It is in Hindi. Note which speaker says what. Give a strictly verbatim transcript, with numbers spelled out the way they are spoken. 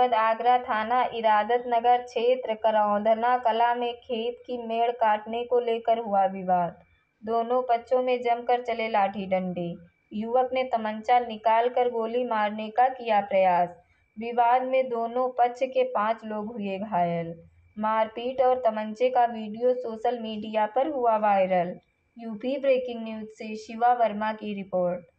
Speaker 1: जनपद आगरा थाना इरादत नगर क्षेत्र करौंधना कला में खेत की मेड़ काटने को लेकर हुआ विवाद। दोनों पक्षों में जमकर चले लाठी डंडे। युवक ने तमंचा निकालकर गोली मारने का किया प्रयास। विवाद में दोनों पक्ष के पांच लोग हुए घायल। मारपीट और तमंचे का वीडियो सोशल मीडिया पर हुआ वायरल। यूपी ब्रेकिंग न्यूज से शिवा वर्मा की रिपोर्ट।